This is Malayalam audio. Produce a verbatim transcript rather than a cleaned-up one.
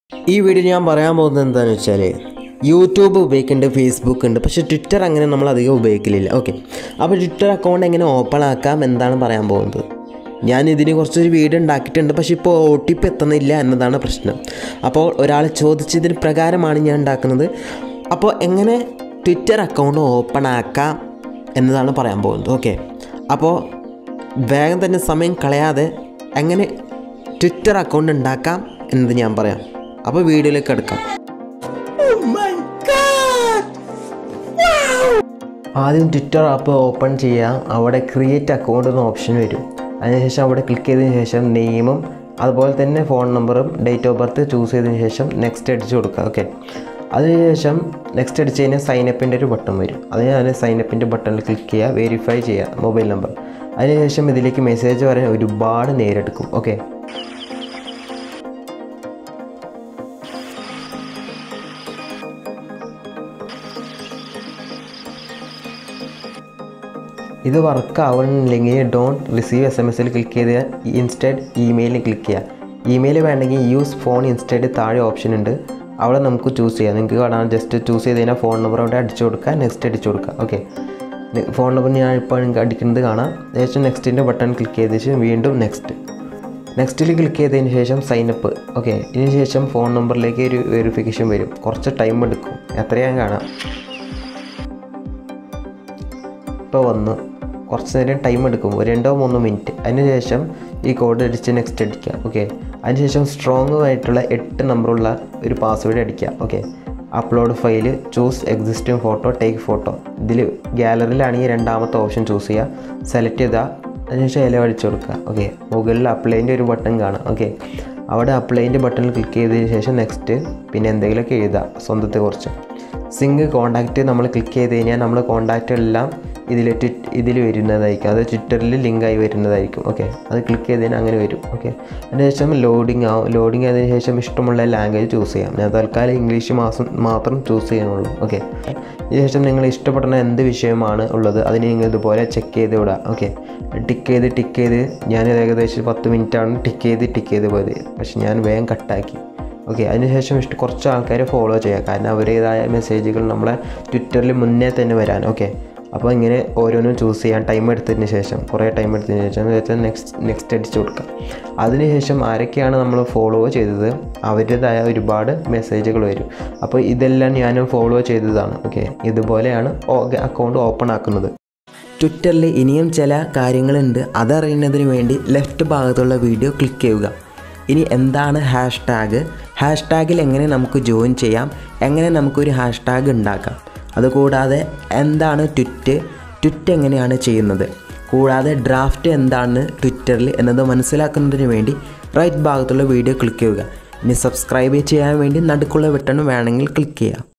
ഈ വീഡിയോ ഞാൻ പറയാൻ പോകുന്നത് എന്താണെന്ന് വെച്ചാൽ യൂട്യൂബ് ഉപയോഗിക്കുന്നുണ്ട്, ഫേസ്ബുക്ക് ഉണ്ട്, പക്ഷേ ട്വിറ്റർ അങ്ങനെ നമ്മൾ അധികം ഉപയോഗിക്കലില്ല. ഓക്കെ, അപ്പോൾ ട്വിറ്റർ അക്കൗണ്ട് എങ്ങനെ ഓപ്പൺ ആക്കാം എന്താണ് പറയാൻ പോകുന്നത്. ഞാൻ ഇതിന് കുറച്ചൊരു വീഡിയോ ഉണ്ടാക്കിയിട്ടുണ്ട്, പക്ഷേ ഇപ്പോൾ ഒ ടി പി എത്തുന്നില്ല എന്നതാണ് പ്രശ്നം. അപ്പോൾ ഒരാൾ ചോദിച്ചതിന് പ്രകാരമാണ് ഞാൻ ഉണ്ടാക്കുന്നത്. അപ്പോൾ എങ്ങനെ ട്വിറ്റർ അക്കൗണ്ട് ഓപ്പൺ ആക്കാം എന്നതാണ് പറയാൻ പോകുന്നത്. ഓക്കെ, അപ്പോൾ വേഗം തന്നെ സമയം കളയാതെ എങ്ങനെ ട്വിറ്റർ അക്കൗണ്ട് ഉണ്ടാക്കാം എന്നത് ഞാൻ പറയാം. അപ്പോൾ വീഡിയോയിലേക്ക് എടുക്കാം. ആദ്യം ട്വിറ്റർ ആപ്പ് ഓപ്പൺ ചെയ്യാം. അവിടെ ക്രിയേറ്റ് അക്കൗണ്ട് എന്ന ഓപ്ഷൻ വരും. അതിനുശേഷം അവിടെ ക്ലിക്ക് ചെയ്തതിന് ശേഷം നെയിമും അതുപോലെ തന്നെ ഫോൺ നമ്പറും ഡേറ്റ് ഓഫ് ബർത്ത് ചൂസ് ചെയ്തതിന് ശേഷം നെക്സ്റ്റ് അടിച്ച് കൊടുക്കുക. ഓക്കെ, അതിനുശേഷം നെക്സ്റ്റ് അടിച്ച് കഴിഞ്ഞാൽ സൈനപ്പിൻ്റെ ഒരു ബട്ടൺ വരും. അതിന് ഞാൻ സൈനപ്പിൻ്റെ ബട്ടണിൽ ക്ലിക്ക് ചെയ്യുക, വെരിഫൈ ചെയ്യുക മൊബൈൽ നമ്പർ. അതിനുശേഷം ഇതിലേക്ക് മെസ്സേജ് വരാൻ ഒരുപാട് നേരെടുക്കും. ഓക്കെ, ഇത് വർക്ക് ആവുന്നില്ലെങ്കിൽ ഡോണ്ട് റിസീവ് എസ് എം എസിൽ ക്ലിക്ക് ചെയ്ത് ഇൻസ്റ്റഡ് ഇമെയിലിൽ ക്ലിക്ക് ചെയ്യുക. ഇമെയിൽ വേണമെങ്കിൽ യൂസ് ഫോൺ ഇൻസ്റ്റഡ് താഴെ ഓപ്ഷൻ ഉണ്ട്, അവിടെ നമുക്ക് ചൂസ് ചെയ്യാം. നിങ്ങൾക്ക് കാണാൻ ജസ്റ്റ് ചൂസ് ചെയ്ത് കഴിഞ്ഞാൽ ഫോൺ നമ്പർ അവിടെ അടിച്ചു കൊടുക്കുക, നെക്സ്റ്റ് അടിച്ചു കൊടുക്കുക. ഓക്കെ, ഫോൺ നമ്പർ ഞാൻ ഇപ്പോൾ നിങ്ങൾക്ക് അടിക്കുന്നത് കാണാം. ശേഷം നെക്സ്റ്റിൻ്റെ ബട്ടൺ ക്ലിക്ക് ചെയ്തതിന് ശേഷം വീണ്ടും നെക്സ്റ്റ് നെക്സ്റ്റിൽ ക്ലിക്ക് ചെയ്തതിന് ശേഷം സൈനപ്പ്. ഓക്കെ, ഇതിന് ശേഷം ഫോൺ നമ്പറിലേക്ക് ഒരു വെരിഫിക്കേഷൻ വരും. കുറച്ച് ടൈം എടുക്കും, എത്രയാണ് കാണാം. ഇപ്പോൾ വന്നു, കുറച്ച് നേരം ടൈം എടുക്കും, ഒരു രണ്ടോ മൂന്നോ മിനിറ്റ്. അതിനുശേഷം ഈ കോഡ് അടിച്ച് നെക്സ്റ്റ് അടിക്കുക. ഓക്കെ, അതിനുശേഷം സ്ട്രോങ് ആയിട്ടുള്ള എട്ട് നമ്പറുള്ള ഒരു പാസ്വേഡ് അടിക്കുക. Okay, upload file, choose existing photo, take photo. ഇതിൽ ഗാലറിയിലാണെങ്കിൽ രണ്ടാമത്തെ ഓപ്ഷൻ ചൂസ് ചെയ്യുക, സെലക്ട് ചെയ്താൽ അതിനുശേഷം ഇല അടിച്ചു കൊടുക്കുക. ഓക്കെ, മുകളിൽ അപ്ലൈൻ്റെ ഒരു ബട്ടൺ കാണാം. ഓക്കെ, അവിടെ അപ്ലൈൻ്റെ ബട്ടണിൽ ക്ലിക്ക് ചെയ്തതിന് ശേഷം നെക്സ്റ്റ്, പിന്നെ എന്തെങ്കിലുമൊക്കെ എഴുതുക സ്വന്തത്തെക്കുറിച്ച്. സിങ്ക് കോൺടാക്റ്റ് നമ്മൾ ക്ലിക്ക് ചെയ്ത് കഴിഞ്ഞാൽ നമ്മുടെ കോൺടാക്റ്റ് എല്ലാം ഇതിൽ ട്വിറ്റ് ഇതിൽ വരുന്നതായിരിക്കും, അത് ട്വിറ്ററിൽ ലിങ്കായി വരുന്നതായിരിക്കും. ഓക്കെ, അത് ക്ലിക്ക് ചെയ്തതിന് അങ്ങനെ വരും. ഓക്കെ, അതിനുശേഷം ലോഡിങ് ആവും. ലോഡിങ് ആയതിനു ശേഷം ഇഷ്ടമുള്ള ലാംഗ്വേജ് ചൂസ് ചെയ്യാം. ഞാൻ തൽക്കാലം ഇംഗ്ലീഷ് മാസം മാത്രം ചൂസ് ചെയ്യാനുള്ളൂ. ഓക്കെ, ഇതിനുശേഷം നിങ്ങൾ ഇഷ്ടപ്പെടുന്ന എന്ത് വിഷയമാണ് ഉള്ളത് അതിന് നിങ്ങൾ ഇതുപോലെ ചെക്ക് ചെയ്ത് വിടുക. ഓക്കെ, ടിക്ക് ചെയ്ത് ടിക്ക് ചെയ്ത് ഞാൻ ഏകദേശം പത്ത് മിനിറ്റാണ് ടിക്ക് ചെയ്ത് ടിക്ക് ചെയ്ത് പോയത്, പക്ഷെ ഞാൻ വേഗം കട്ടാക്കി. ഓക്കെ, അതിനുശേഷം ഇഷ്ടം കുറച്ച് ആൾക്കാരെ ഫോളോ ചെയ്യുക, കാരണം അവരുടേതായ മെസ്സേജുകൾ നമ്മളെ ട്വിറ്ററിൽ മുന്നേ തന്നെ വരാൻ. ഓക്കെ, അപ്പോൾ ഇങ്ങനെ ഓരോന്നും ചൂസ് ചെയ്യാൻ ടൈം എടുത്തതിന് ശേഷം കുറേ ടൈം എടുത്തതിന് ശേഷം നെക്സ്റ്റ് നെക്സ്റ്റ് അടിച്ച് കൊടുക്കുക. അതിനുശേഷം ആരൊക്കെയാണ് നമ്മൾ ഫോളോ ചെയ്തത് അവരുടേതായ ഒരുപാട് മെസ്സേജുകൾ വരും. അപ്പോൾ ഇതെല്ലാം ഞാനും ഫോളോ ചെയ്തതാണ്. ഓക്കെ, ഇതുപോലെയാണ് അക്കൗണ്ട് ഓപ്പൺ ആക്കുന്നത്. ട്വിറ്ററിൽ ഇനിയും ചില കാര്യങ്ങളുണ്ട്, അതറിയുന്നതിന് വേണ്ടി ലെഫ്റ്റ് ഭാഗത്തുള്ള വീഡിയോ ക്ലിക്ക് ചെയ്യുക. ഇനി എന്താണ് ഹാഷ് ടാഗ്, ഹാഷ് ടാഗിൽ എങ്ങനെ നമുക്ക് ജോയിൻ ചെയ്യാം, എങ്ങനെ നമുക്കൊരു ഹാഷ് ടാഗ് ഉണ്ടാക്കാം, അതുകൂടാതെ എന്താണ് ട്വിറ്റ് ട്വിറ്റ് എങ്ങനെയാണ് ചെയ്യുന്നത്, കൂടാതെ ഡ്രാഫ്റ്റ് എന്താണ് ട്വിറ്ററിൽ എന്നത് മനസ്സിലാക്കുന്നതിന് വേണ്ടി റൈറ്റ് ഭാഗത്തുള്ള വീഡിയോ ക്ലിക്ക് ചെയ്യുക. ഇനി സബ്സ്ക്രൈബ് ചെയ്യാൻ വേണ്ടി നടുക്കുള്ള ബട്ടൺ വേണമെങ്കിൽ ക്ലിക്ക് ചെയ്യുക.